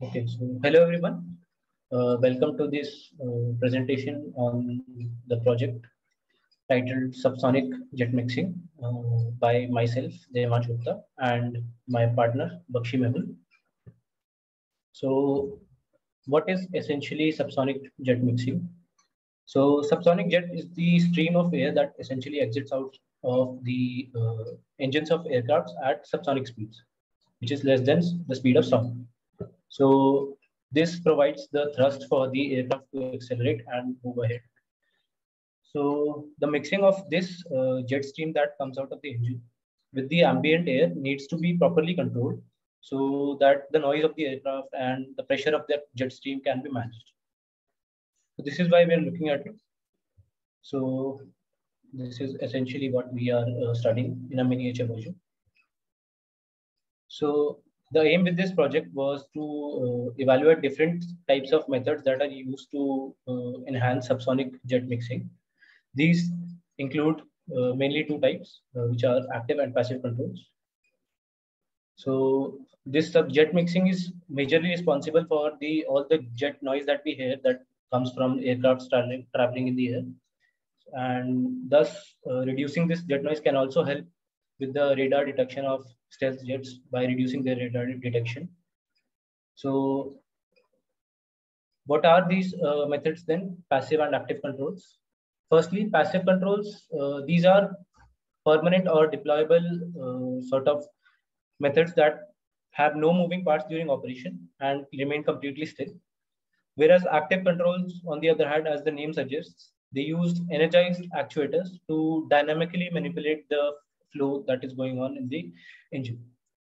Okay, so hello everyone. Welcome to this presentation on the project titled Subsonic Jet Mixing by myself, Devansh Gupta, and my partner, Bakshi Mehul. So, what is essentially subsonic jet mixing? So, subsonic jet is the stream of air that essentially exits out of the engines of aircrafts at subsonic speeds, which is less than the speed of sound. So this provides the thrust for the aircraft to accelerate and move ahead. So the mixing of this jet stream that comes out of the engine with the ambient air needs to be properly controlled so that the noise of the aircraft and the pressure of that jet stream can be managed. So this is why we are looking at it. So this is essentially what we are studying in a miniature version. So the aim with this project was to evaluate different types of methods that are used to enhance subsonic jet mixing. These include mainly two types, which are active and passive controls. So this jet mixing is majorly responsible for all the jet noise that we hear that comes from aircraft traveling in the air, and thus reducing this jet noise can also help with the radar detection of stealth jets by reducing their radar detection. So what are these methods then? Passive and active controls. Firstly, passive controls, these are permanent or deployable sort of methods that have no moving parts during operation and remain completely still. Whereas active controls, on the other hand, as the name suggests, they use energized actuators to dynamically manipulate the flow that is going on in the engine.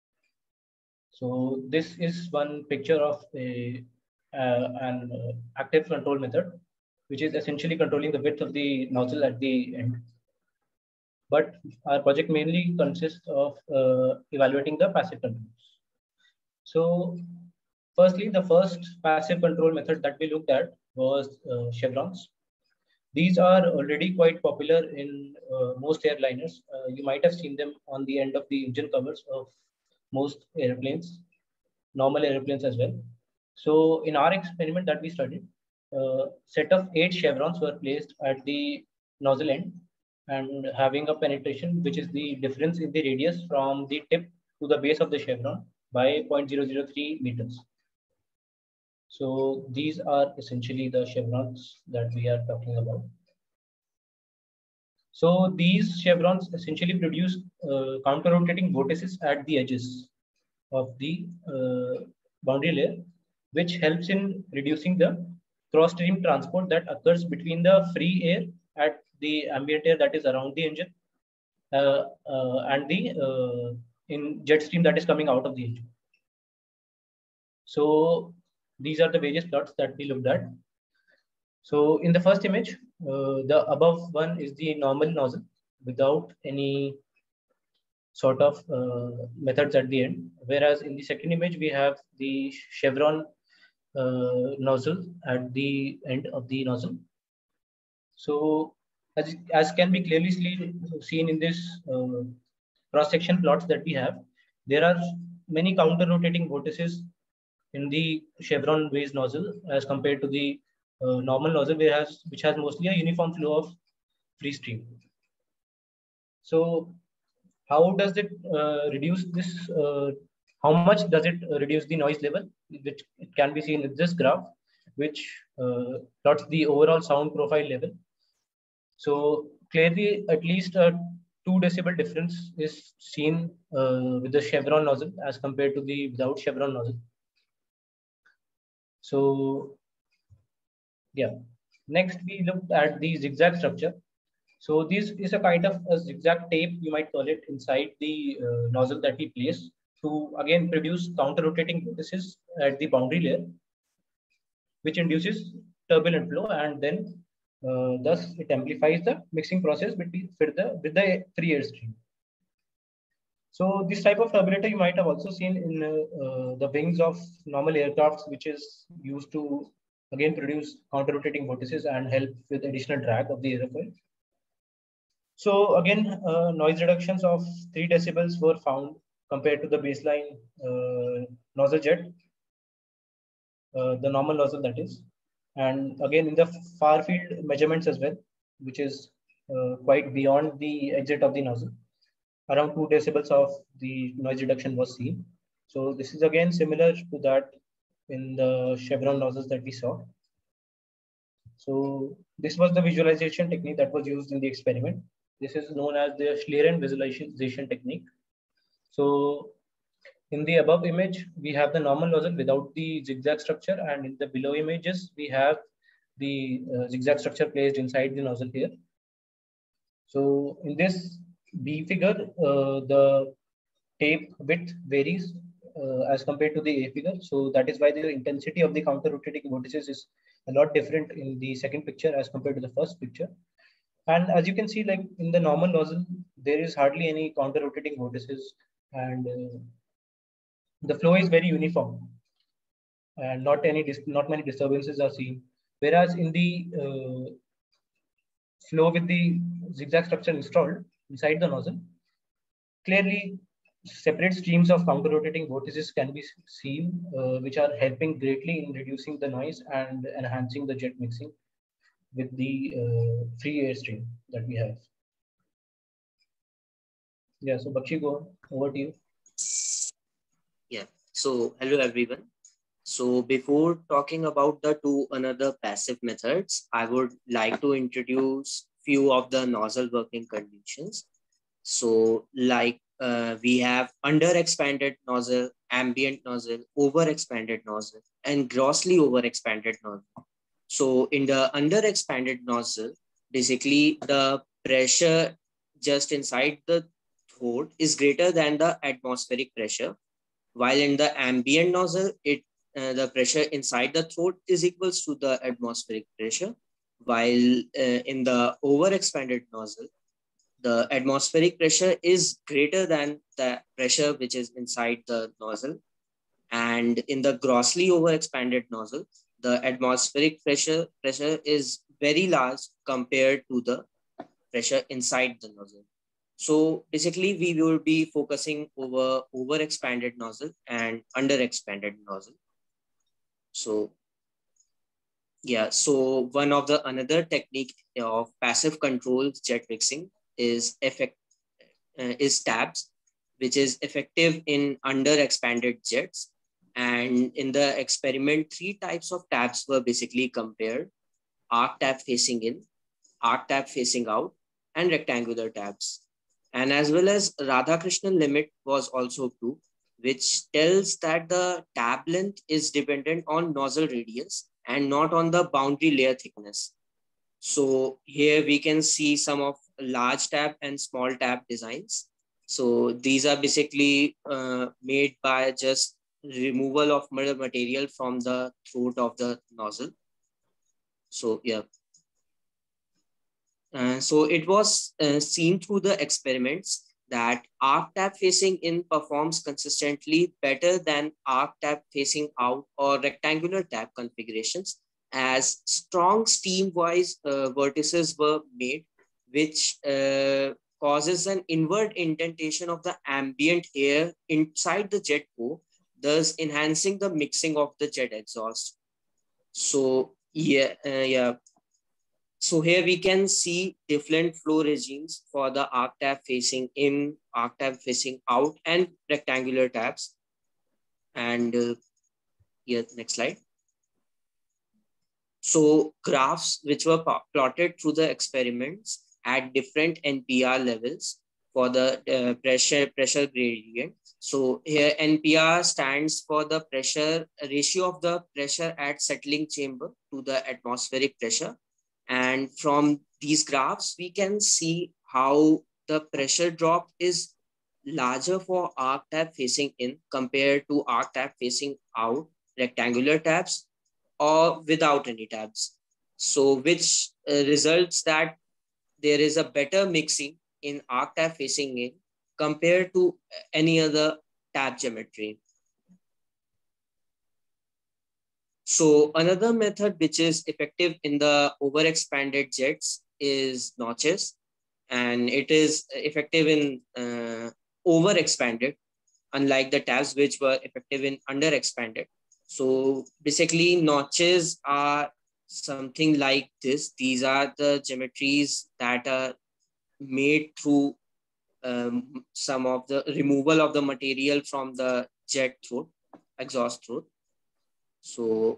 So this is one picture of an active control method, which is essentially controlling the width of the nozzle at the end. But our project mainly consists of evaluating the passive controls. So firstly, the first passive control method that we looked at was chevrons. These are already quite popular in most airliners. You might have seen them on the end of the engine covers of most airplanes, normal airplanes as well. So in our experiment that we studied, a set of 8 chevrons were placed at the nozzle end and having a penetration, which is the difference in the radius from the tip to the base of the chevron by 0.003 meters. So these are essentially the chevrons that we are talking about. So these chevrons essentially produce counter-rotating vortices at the edges of the boundary layer, which helps in reducing the cross-stream transport that occurs between the free air at the ambient air that is around the engine and the in jet stream that is coming out of the engine. So these are the various plots that we looked at. So in the first image, the above one is the normal nozzle without any sort of methods at the end. Whereas in the second image, we have the chevron nozzle at the end of the nozzle. So as can be clearly seen in this cross-section plots that we have, there are many counter-rotating vortices in the chevron based nozzle as compared to the normal nozzle, which has mostly a uniform flow of free stream. So how does it reduce this? How much does it reduce the noise level? Which it can be seen in this graph, which plots the overall sound profile level. So clearly, at least a 2 decibel difference is seen with the chevron nozzle as compared to the without chevron nozzle. So yeah, next we looked at the zigzag structure. So this is a kind of a zigzag tape, you might call it, inside the nozzle that we place to again produce counter-rotating vortices at the boundary layer, which induces turbulent flow, and then thus it amplifies the mixing process with the free air stream. So this type of turbulator you might have also seen in the wings of normal aircrafts, which is used to again produce counter-rotating vortices and help with additional drag of the airfoil. So again, noise reductions of 3 decibels were found compared to the baseline nozzle jet. the normal nozzle that is. And again, in the far field measurements as well, which is quite beyond the exit of the nozzle, around 2 decibels of the noise reduction was seen. So this is again similar to that in the chevron nozzles that we saw. So this was the visualization technique that was used in the experiment. This is known as the Schlieren visualization technique. So in the above image, we have the normal nozzle without the zigzag structure, and in the below images, we have the zigzag structure placed inside the nozzle here. So in this B figure, the tape width varies as compared to the A figure. So that is why the intensity of the counter rotating vortices is a lot different in the second picture as compared to the first picture. And as you can see, like in the normal nozzle, there is hardly any counter rotating vortices, and the flow is very uniform, and not many disturbances are seen. Whereas in the flow with the zigzag structure installed inside the nozzle, clearly separate streams of counter rotating vortices can be seen, which are helping greatly in reducing the noise and enhancing the jet mixing with the free air stream that we have. Yeah, so Bakshi, go over to you. Yeah, so hello everyone. So before talking about the two another passive methods, I would like to introduce few of the nozzle working conditions. So like we have under-expanded nozzle, ambient nozzle, over-expanded nozzle, and grossly over-expanded nozzle. So in the under-expanded nozzle, basically the pressure just inside the throat is greater than the atmospheric pressure, while in the ambient nozzle, the pressure inside the throat is equals to the atmospheric pressure, while in the over-expanded nozzle, the atmospheric pressure is greater than the pressure which is inside the nozzle. And in the grossly overexpanded nozzle, the atmospheric pressure is very large compared to the pressure inside the nozzle. So basically, we will be focusing over overexpanded nozzle and underexpanded nozzle. So yeah, so one of the another technique of passive control jet mixing is tabs, which is effective in under-expanded jets. And in the experiment, 3 types of tabs were basically compared: arc tab facing in, arc tab facing out, and rectangular tabs. And as well as Radhakrishnan limit was also proved, which tells that the tab length is dependent on nozzle radius and not on the boundary layer thickness. So here we can see some of large tab and small tab designs. So these are basically made by just removal of material from the throat of the nozzle. So yeah. So it was seen through the experiments that arc tab facing in performs consistently better than arc tab facing out or rectangular tab configurations, as strong steam-wise vortices were made, which causes an inward indentation of the ambient air inside the jet core, thus enhancing the mixing of the jet exhaust. So yeah. So here we can see different flow regimes for the arc tab facing in, arc tab facing out, and rectangular tabs. And yeah, next slide. So graphs which were plotted through the experiments at different NPR levels for the pressure gradient. So here NPR stands for the pressure ratio of the pressure at settling chamber to the atmospheric pressure. And from these graphs, we can see how the pressure drop is larger for arc tab facing in compared to arc tab facing out, rectangular tabs, or without any tabs. So which results that there is a better mixing in arc tab facing in compared to any other tab geometry. So another method which is effective in the overexpanded jets is notches, and it is effective in overexpanded, unlike the tabs which were effective in underexpanded. So basically notches are something like this. These are the geometries that are made through some of the removal of the material from the jet throat, exhaust throat. So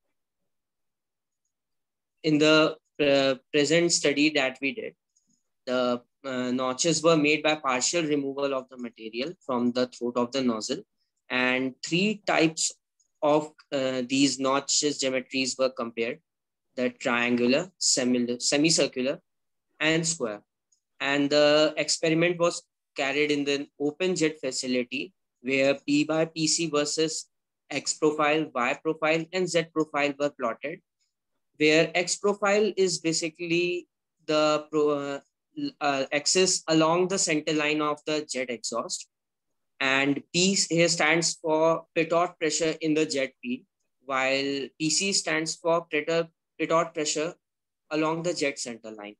in the present study that we did, the notches were made by partial removal of the material from the throat of the nozzle, and three types of these notches geometries were compared: the triangular, semicircular, and square. And the experiment was carried in the open jet facility where P by PC versus X profile, Y profile, and Z profile were plotted, where X profile is basically the axis along the center line of the jet exhaust, and P here stands for pitot pressure in the jet field, while PC stands for pitot pressure along the jet center line.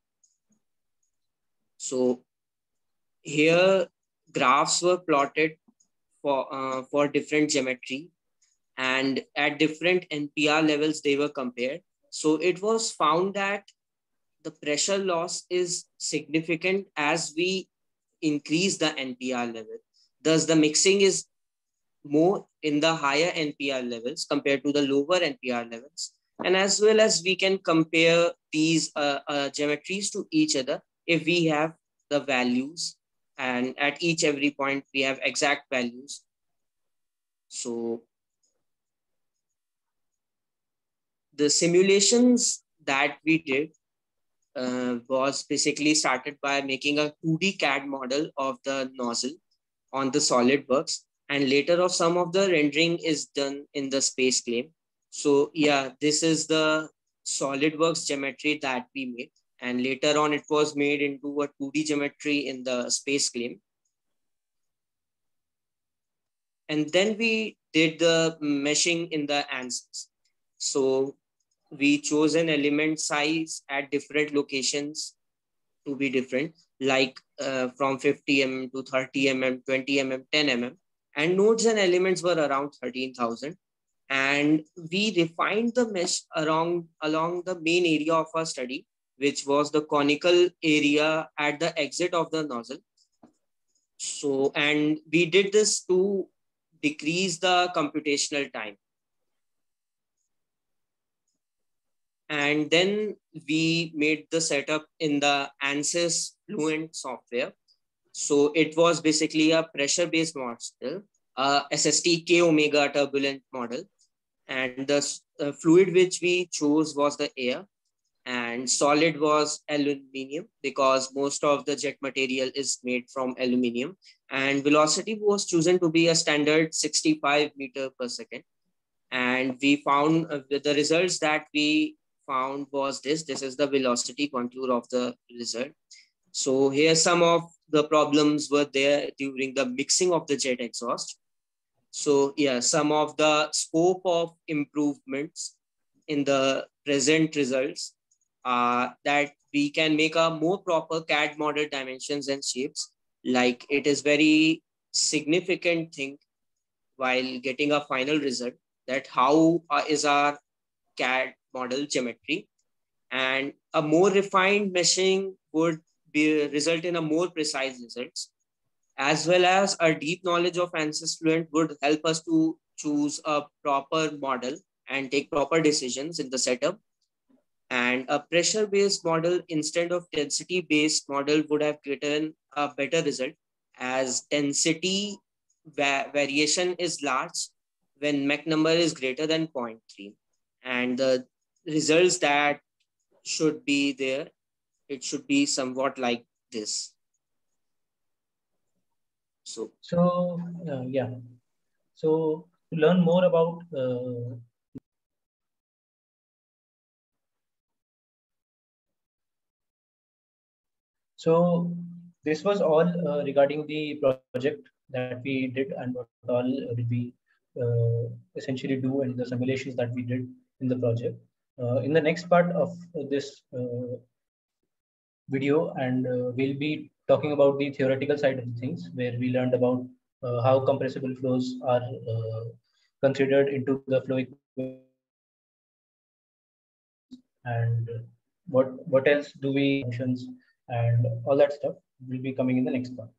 So here graphs were plotted for different geometry, and at different NPR levels they were compared. So it was found that the pressure loss is significant as we increase the NPR level. Thus, the mixing is more in the higher NPR levels compared to the lower NPR levels. And as well as we can compare these geometries to each other if we have the values, and at every point we have exact values. So the simulations that we did was basically started by making a 2D CAD model of the nozzle on the SolidWorks, and later of some of the rendering is done in the space claim. So yeah, this is the SolidWorks geometry that we made, and later on it was made into a 2D geometry in the space claim. And then we did the meshing in the ANSYS. So we chose an element size at different locations to be different, like from 50 mm to 30 mm, 20 mm, 10 mm, and nodes and elements were around 13,000. And we refined the mesh along the main area of our study, which was the conical area at the exit of the nozzle. So, and we did this to decrease the computational time. And then we made the setup in the ANSYS Fluent software. So it was basically a pressure-based model, SST K omega turbulent model. And the fluid which we chose was the air, and solid was aluminum because most of the jet material is made from aluminum. And velocity was chosen to be a standard 65 meter per second. And we found the results that we found was this is the velocity contour of the result. So here some of the problems were there during the mixing of the jet exhaust. So yeah, some of the scope of improvements in the present results are that we can make a more proper CAD model dimensions and shapes. Like it is very significant thing while getting a final result, that how is our CAD model geometry, and a more refined meshing would result in a more precise results, as well as our deep knowledge of ANSYS Fluent would help us to choose a proper model and take proper decisions in the setup. And a pressure-based model instead of density-based model would have gotten a better result, as density variation is large when Mach number is greater than 0.3. And the results that should be there, it should be somewhat like this. So yeah. So to learn more about so this was all regarding the project that we did and what all did we essentially do and the simulations that we did in the project. In the next part of this video, and we'll be talking about the theoretical side of things, where we learned about how compressible flows are considered into the flow equations, and what else do we functions, and all that stuff will be coming in the next part.